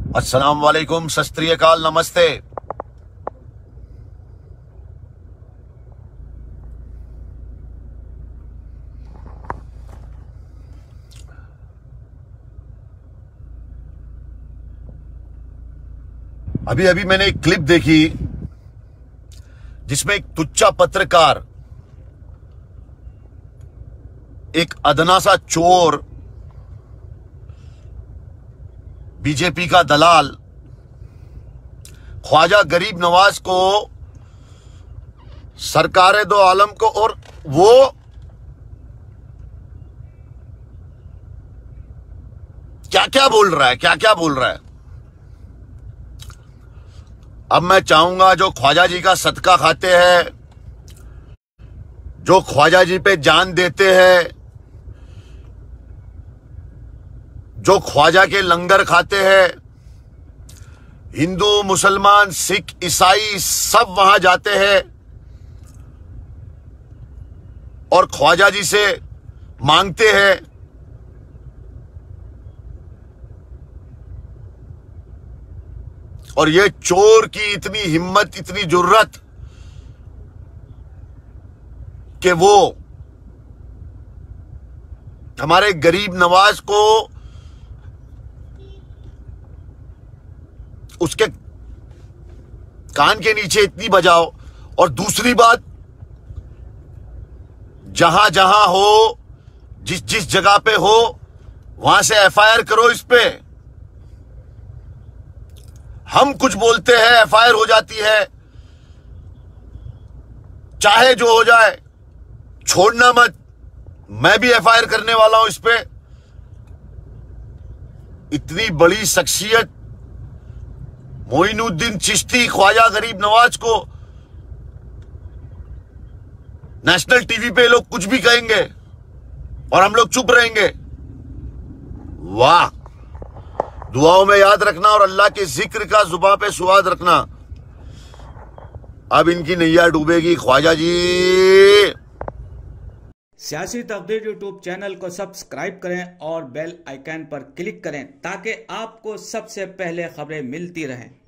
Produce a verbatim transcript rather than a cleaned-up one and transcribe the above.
अस्सलाम वालेकुम, सत श्री अकाल, नमस्ते। अभी अभी मैंने एक क्लिप देखी जिसमें एक तुच्चा पत्रकार, एक अदना सा चोर, बीजेपी का दलाल ख्वाजा गरीब नवाज को, सरकारे दो आलम को, और वो क्या क्या बोल रहा है, क्या क्या बोल रहा है। अब मैं चाहूंगा जो ख्वाजा जी का सदका खाते हैं, जो ख्वाजा जी पे जान देते हैं, जो ख्वाजा के लंगर खाते हैं, हिंदू मुसलमान सिख ईसाई सब वहां जाते हैं और ख्वाजा जी से मांगते हैं। और ये चोर की इतनी हिम्मत, इतनी जुर्रत कि वो हमारे गरीब नवाज को उसके कान के नीचे इतनी बजाओ। और दूसरी बात, जहां जहां हो, जिस जिस जगह पे हो, वहां से एफ आई आर करो इस पे। हम कुछ बोलते हैं, एफ आई आर हो जाती है, चाहे जो हो जाए, छोड़ना मत। मैं भी एफ आई आर करने वाला हूं इस पे। इतनी बड़ी शख्सियत मोइनुद्दीन चिश्ती, ख्वाजा गरीब नवाज को नेशनल टीवी पे लोग कुछ भी कहेंगे और हम लोग चुप रहेंगे। वाह! दुआओं में याद रखना और अल्लाह के जिक्र का जुबान पे सुवाद रखना। अब इनकी नैया डूबेगी ख्वाजा जी। सियासी तकदीर यूट्यूब चैनल को सब्सक्राइब करें और बेल आइकन पर क्लिक करें ताकि आपको सबसे पहले खबरें मिलती रहें।